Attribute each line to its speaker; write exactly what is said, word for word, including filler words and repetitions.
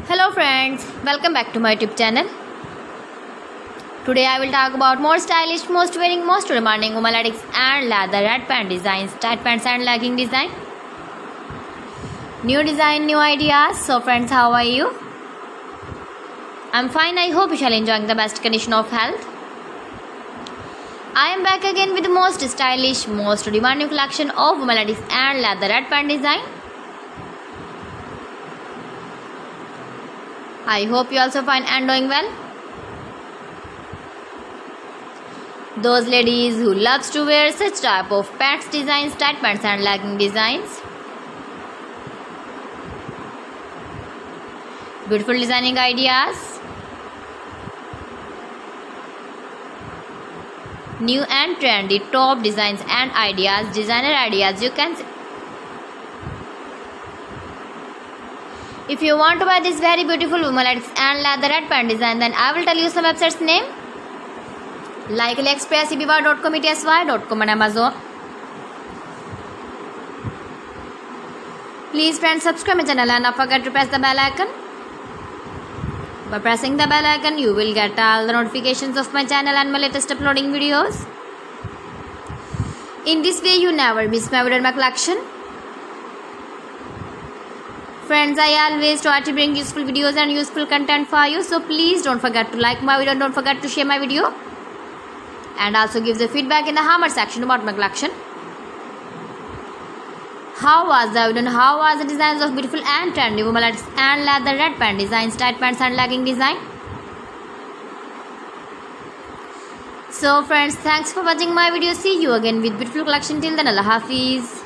Speaker 1: Hello friends, welcome back to my YouTube channel. Today I will talk about more stylish, most wearing, most demanding women leggings and leather red pant designs, tight pants and legging design. New design, new ideas. So friends, how are you? I'm fine. I hope you shall enjoying the best condition of health. I am back again with the most stylish, most demanding collection of women leggings and leather red pant design. I hope you also fine and doing well. Those ladies who loves to wear such type of pants designs, tight pants and legging designs. Beautiful designing ideas. New and trendy top designs and ideas, designer ideas you can see. If you want to buy this very beautiful women leggings and leather red pant design, then I will tell you some websites name like AliExpress, eBay dot com, E T S Y dot com and Amazon. Please friends, subscribe my channel and not forget to press the bell icon. By pressing the bell icon, you will get all the notifications of my channel and my latest uploading videos. In this way, you never miss my video and my collection. Friends, I always try to bring useful videos and useful content for you. So please don't forget to like my video and don't forget to share my video. And also give the feedback in the comment section about my collection. How was the video and how was the designs of beautiful and trendy women leggings and leather red pant designs, tight pants and legging design. So friends, thanks for watching my video. See you again with beautiful collection. Till then, Allah Hafiz.